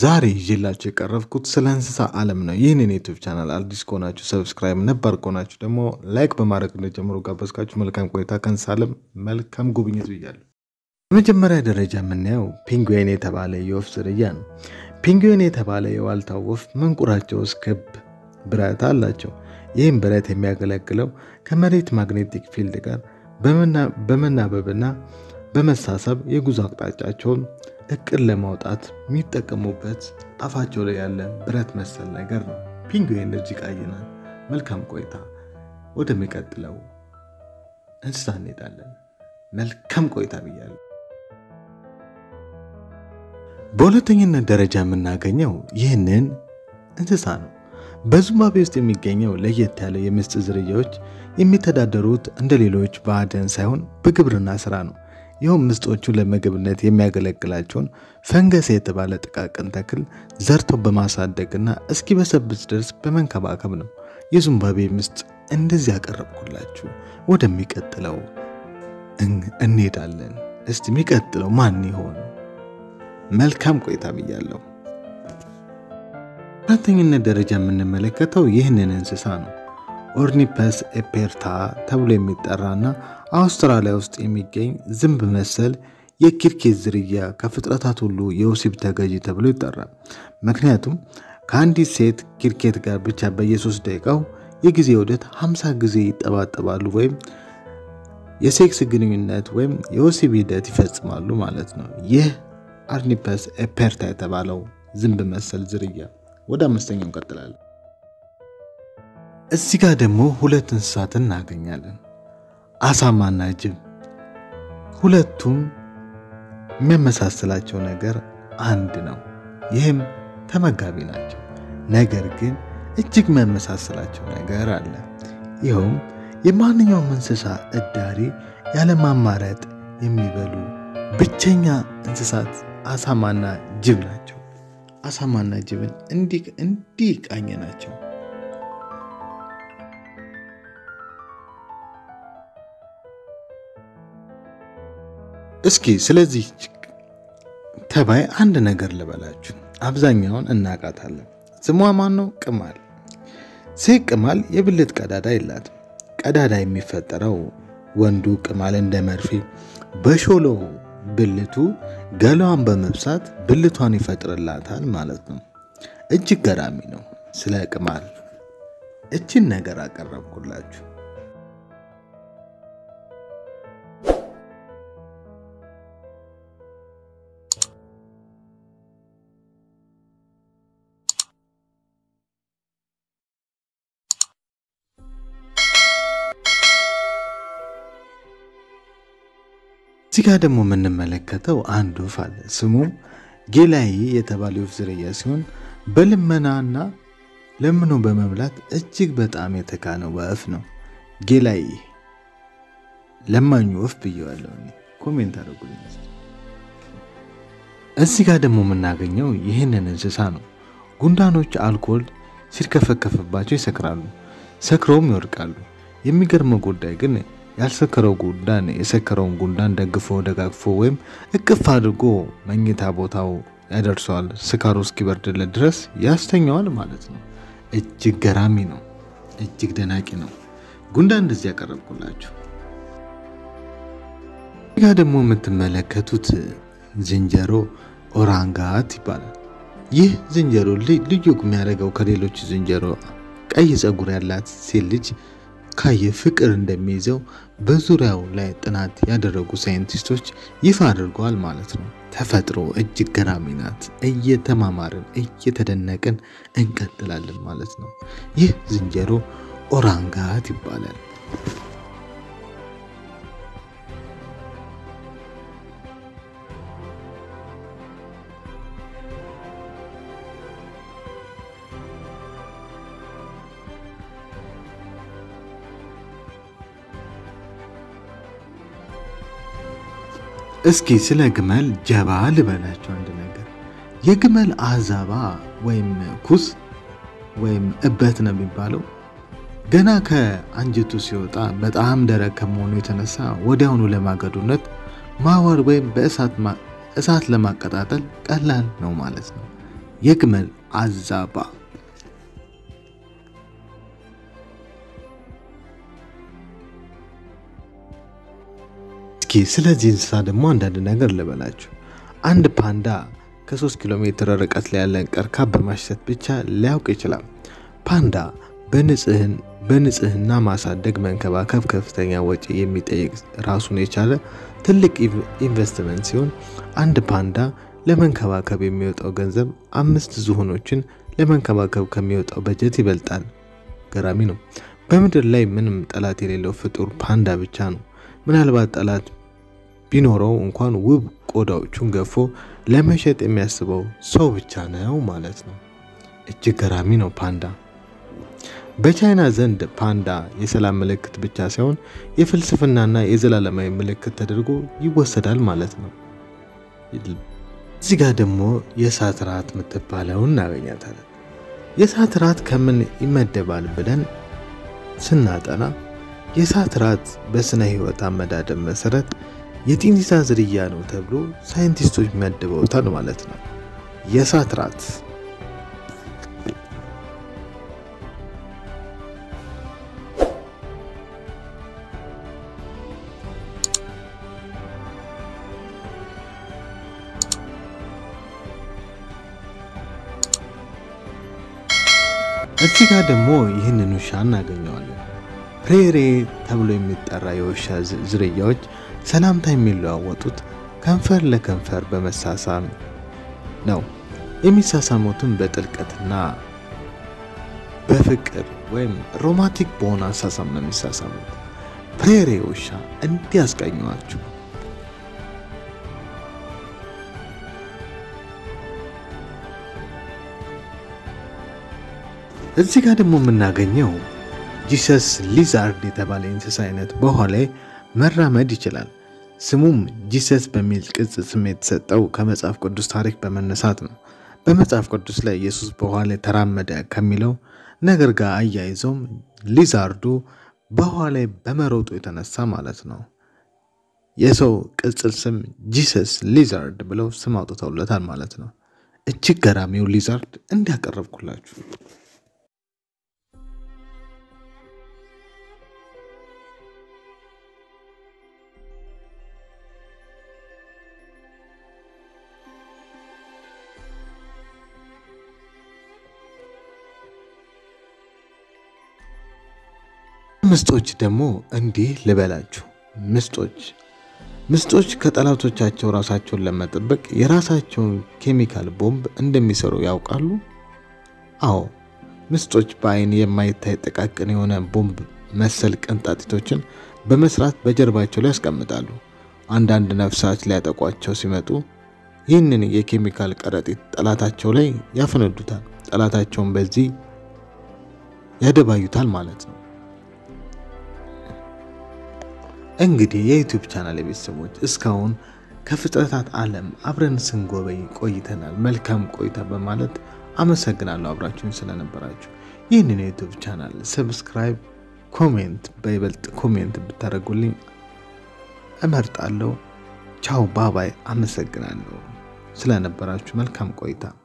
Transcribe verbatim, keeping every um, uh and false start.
ዛሬ ይዤላችሁ የቀረብኩት ስለ እንስሳ ዓለም ነው። ይህንን ዩቲዩብ ቻናል አዲስ ከሆናችሁ ሰብስክራይብ፣ ነባር ከሆናችሁ ደግሞ ላይክ በማድረግ እንደጀምሩ ጋበዝካችሁ። መልካም ቆይታ ከእንስሳ ዓለም መልካም ጉብኝት ብያለሁ። በመጀመሪያ ደረጃ የምናየው ፔንግዊን የተባለ የወፍ ዝርያ ነው። ፔንግዊን የተባለ የዋልታ ወፍ መንቁራቸው ውስጥ ክብ ብረት አላቸው። ይህም ብረት የሚያገለግለው ከመሬት ማግኔቲክ ፊልድ ጋር በመናበብና በመሳሳብ የጉዞ አቅጣጫቸውን እቅድ ለማውጣት የሚጠቀሙበት አፋቸው ላይ ያለ ብረት መሰል ነገር ነው። ፔንግዊን እንደዚህ ቃይናል። መልካም ቆይታ። ወደሚቀጥለው እንስሳ እንሄዳለን። መልካም ቆይታ ብያለሁ። በሁለተኛነት ደረጃ የምናገኘው ይህንን እንስሳ ነው። በዚምባብዌ ውስጥ የሚገኘው ለየት ያለ የምስጥ ዝርያዎች የሚተዳደሩት እንደ ሌሎች በአደን ሳይሆን በግብርና ስራ ነው። ይህም ምስጦቹ ለምግብነት የሚያገለግላቸውን ፈንገስ የተባለ ጥቃቅን ተክል ዘርቶ በማሳደግና እስኪበሰብስ ድረስ በመንከባከብ ነው። የዚምባብዌ ምስጥ እንደዚህ ያቀረብኩላችሁ። ወደሚቀጥለው እንሄዳለን። እስቲ የሚቀጥለው ማን ይሆን? መልካም ቆይታ ብያለሁ። በአራተኛነት ደረጃ የምንመለከተው ይህንን እንስሳ ነው። ኦርኒፐስ ኤፔርታ ተብሎ የሚጠራና አውስትራሊያ ውስጥ የሚገኝ ዝንብ መሰል የኪርኬት ዝርያ ከፍጥረታት ሁሉ የወሲብ ተገዢ ተብሎ ይጠራል። ምክንያቱም ከአንዲት ሴት ኪርኬት ጋር ብቻ በየሶስት ደቂቃው የጊዜ ዑደት ሃምሳ ጊዜ ይጠባጠባሉ ወይም የሴክስ ግንኙነት ወይም የወሲብ ሂደት ይፈጽማሉ ማለት ነው። ይህ ኦርኒፐስ ኤፔርታ የተባለው ዝንብ መሰል ዝርያ። ወደ አምስተኛው እንቀጥላለን። እዚህ ጋር ደግሞ ሁለት እንስሳትን እናገኛለን፣ አሳማና ጅብ። ሁለቱም የሚያመሳስላቸው ነገር አንድ ነው፣ ይህም ተመጋቢ ናቸው። ነገር ግን እጅግ የሚያመሳስላቸው ነገር አለ። ይኸውም የማንኛውም እንስሳ እዳሪ ያለማማረጥ የሚበሉ ብቸኛ እንስሳት አሳማና ጅብ ናቸው። አሳማና ጅብን እንዲህ እንዲህ ቃኘ ናቸው። እስኪ ስለዚህ ተባይ አንድ ነገር ልበላችሁ። አብዛኛውን እናቃታለን። ስሟ ማን ነው? ቅማል። ሴት ቅማል የብልት ቀዳዳ የላትም። ቀዳዳ የሚፈጠረው ወንዱ ቅማል እንደ መርፌ በሾሎ ብልቱ ገላዋን በመብሳት ብልቷን ይፈጥርላታል ማለት ነው። እጅግ ገራሚ ነው። ስለ ቅማል እችን ነገር አቀረብኩላችሁ። እዚህ ጋር ደግሞ የምንመለከተው አንድ ወፍ አለ። ስሙ ጌላይ የተባለ ወፍ ዝርያ ሲሆን በልመናና ለምኖ በመብላት እጅግ በጣም የተካነ ወፍ ነው። ጌላይ ለማኙ ወፍ ብየዋለሁ። ኮሜንት አድርጉልኝ። እዚህ ጋር ደግሞ የምናገኘው ይህንን እንስሳ ነው። ጉንዳኖች አልኮል ሲርከፈከፍባቸው ይሰክራሉ፣ ሰክረውም ይወድቃሉ። የሚገርመው ጉዳይ ግን ያልሰከረው ጉንዳን የሰከረውን ጉንዳን ደግፎ ደጋግፎ ወይም እቅፍ አድርጎ መኝታ ቦታው ያደርሰዋል። ስካሩ እስኪበርድለት ድረስ ያስተኛዋል ማለት ነው። እጅግ ገራሚ ነው። እጅግ ደናቂ ነው። ጉንዳን እንደዚህ ያቀረብኩላችሁ። ይህ ደግሞ የምትመለከቱት ዝንጀሮ ኦራንጋት ይባላል። ይህ ዝንጀሮ ልዩ የሚያደርገው ከሌሎች ዝንጀሮ ቀይ ጸጉር ያላት ሴት ልጅ ካየ ፍቅር እንደሚይዘው በዙሪያው ላይ ጥናት ያደረጉ ሳይንቲስቶች ይፋ አድርገዋል ማለት ነው። ተፈጥሮ እጅግ ገራሚ ናት። እየተማማርን እየተደነቅን እንቀጥላለን ማለት ነው። ይህ ዝንጀሮ ኦራንጋት ይባላል። እስኪ ስለ ግመል ጀባ ልበላችሁ አንድ ነገር። የግመል አዛባ ወይም ኩስ ወይም እበት ነው የሚባለው ገና ከአንጀቱ ሲወጣ በጣም ደረቅ ከመሆኑ የተነሳ ወዲያውኑ ለማገዶነት ማወር ወይም በእሳት እሳት ለማቀጣጠል ቀላል ነው ማለት ነው። የግመል አዛባ እስኪ ስለዚህ እንስሳ ደግሞ አንዳንድ ነገር ልበላችሁ። አንድ ፓንዳ ከ3 ኪሎ ሜትር ርቀት ላይ ያለን ቀርከሃ በማሽተት ብቻ ሊያውቅ ይችላል። ፓንዳ በንጽህና በንጽህና ማሳደግ መንከባከብ ከፍተኛ ወጪ የሚጠይቅ ራሱን የቻለ ትልቅ ኢንቨስትመንት ሲሆን አንድ ፓንዳ ለመንከባከብ የሚወጣው ገንዘብ አምስት ዝሆኖችን ለመንከባከብ ከሚወጣው በጀት ይበልጣል። ገራሚ ነው። በምድር ላይ ምንም ጠላት የሌለው ፍጡር ፓንዳ ብቻ ነው። ምናልባት ጠላት ቢኖረው እንኳን ውብ ቆዳዎቹን ገፎ ለመሸጥ የሚያስበው ሰው ብቻ ነው ማለት ነው። እጅግ ገራሚ ነው ፓንዳ። በቻይና ዘንድ ፓንዳ የሰላም ምልክት ብቻ ሳይሆን የፍልስፍናና የዘላለማዊ ምልክት ተደርጎ ይወሰዳል ማለት ነው። እዚህ ጋር ደግሞ የእሳት ራት የምትባለውን እናገኛታለን። የእሳት ራት ከምን ይመደባል ብለን ስናጠና የእሳት ራት በስነ ህይወት አመዳደብ መሰረት የጢንዚሳ ዝርያ ነው ተብሎ ሳይንቲስቶች መድበውታል ማለት ነው። የእሳት ራት እዚህ ጋር ደግሞ ይህንን ውሻ እናገኘዋለን። ፕሬሬ ተብሎ የሚጠራ የውሻ ዝርያዎች ሰላምታ የሚለዋወጡት ከንፈር ለከንፈር በመሳሳም ነው። የሚሳሳሙትም በጥልቀትና በፍቅር ወይም ሮማንቲክ በሆነ አሳሳም ነው የሚሳሳሙት። ፕሬሬ ውሻ እንዲያስቀኙአችሁ። እዚህ ጋር ደግሞ የምናገኘው ጂሰስ ሊዛርድ የተባለ እንስሳ አይነት በውሃ ላይ መራመድ ይችላል። ስሙም ጂሰስ በሚል ቅጽል ስም የተሰጠው ከመጽሐፍ ቅዱስ ታሪክ በመነሳት ነው። በመጽሐፍ ቅዱስ ላይ ኢየሱስ በውሃ ላይ ተራመደ ከሚለው ነገር ጋር አያይዘውም ሊዛርዱ በውሃ ላይ በመሮጡ የተነሳ ማለት ነው የሰው ቅጽል ስም ጂሰስ ሊዛርድ ብለው ስም አውጥተውለታል ማለት ነው። እጅግ ገራሚው ሊዛርድ እንዲያቀርብኩላችሁ። ምስጦች ደግሞ እንዲህ ልበላችሁ። ምስጦች ምስጦች ከጠላቶቻቸው ራሳቸውን ለመጠበቅ የራሳቸውን ኬሚካል ቦምብ እንደሚሰሩ ያውቃሉ? አዎ፣ ምስጦች በአይን የማይታይ ጥቃቅን የሆነ ቦምብ መሰል ቅንጣቶችን በመስራት በጀርባቸው ላይ ያስቀምጣሉ። አንዳንድ ነፍሳት ሊያጠቋቸው ሲመጡ ይህንን የኬሚካል ከረጢት ጠላታቸው ላይ ያፈነዱታል። ጠላታቸውን በዚህ ያደባዩታል ማለት ነው። እንግዲህ የዩቲዩብ ቻናል ቤተሰቦች እስካሁን ከፍጥረታት ዓለም አብረን ስንጎበኝ ቆይተናል። መልካም ቆይታ በማለት አመሰግናለሁ አብራችሁን ስለነበራችሁ። ይህንን የዩቲዩብ ቻናል ሰብስክራይብ፣ ኮሜንት በይበልጥ ኮሜንት ብታደርጉልኝ እመርጣለሁ። ቻው ባባይ። አመሰግናለሁ ስለነበራችሁ። መልካም ቆይታ